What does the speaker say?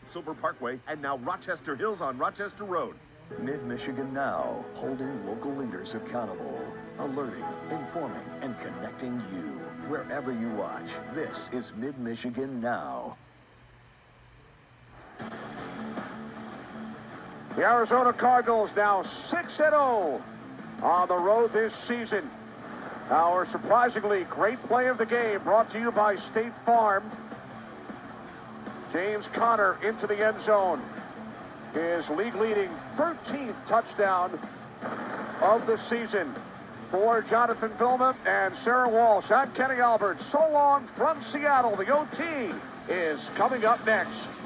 Silver Parkway, and now Rochester Hills on Rochester Road. Mid-Michigan Now, holding local leaders accountable, alerting, informing, and connecting you. Wherever you watch, this is Mid-Michigan Now. The Arizona Cardinals now 6-0 on the road this season. Our surprisingly great play of the game brought to you by State Farm. James Conner into the end zone. His league-leading 13th touchdown of the season for Jonathan Vilma and Sarah Walsh. I'm Kenny Albert. So long from Seattle. The OT is coming up next.